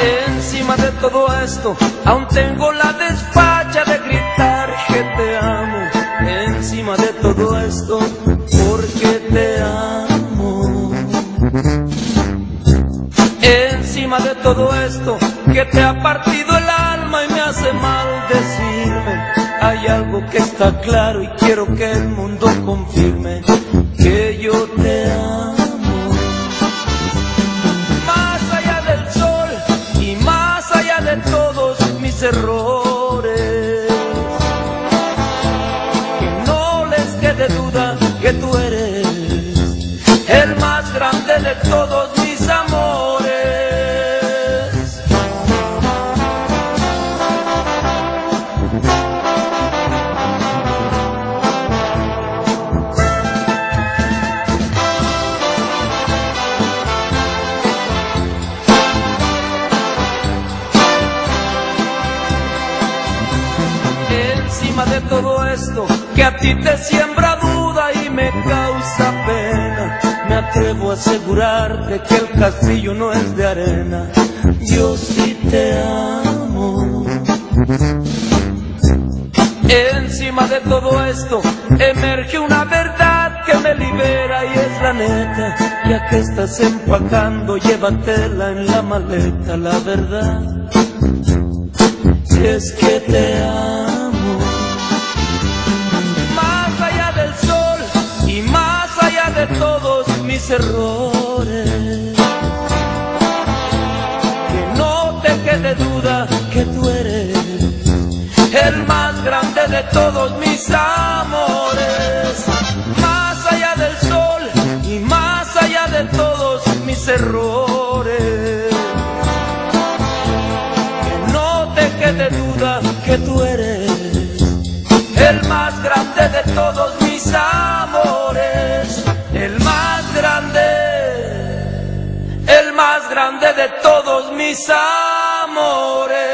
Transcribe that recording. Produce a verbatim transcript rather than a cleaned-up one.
Encima de todo esto, aún tengo la despacha de gritar que te amo. Encima de todo esto, porque te amo. Encima de todo esto, que te ha partido el alma y me hace mal decirme. Hay algo que está claro y quiero que el mundo confirme, que yo te amo. Más allá del sol y más allá de todos mis errores, que no les quede duda que tú eres el más grande de todos mis amores. Encima de todo esto, que a ti te siembra duda y me causa pena, me atrevo a asegurarte que el castillo no es de arena. Yo sí te amo. Encima de todo esto, emerge una verdad que me libera y es la neta. Ya que estás empacando, llévatela en la maleta. La verdad es que te amo. Más allá del sol y más allá de todos mis errores, que no te quede duda que tú eres el más grande de todos mis amores. Más allá del sol y más allá de todos mis errores, que no te quede duda que tú eres el más grande de todos mis amores. El más grande, el más grande de todos mis amores.